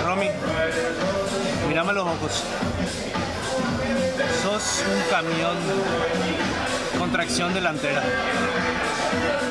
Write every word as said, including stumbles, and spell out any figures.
Romy, mírame los ojos. Sos un camión con tracción delantera.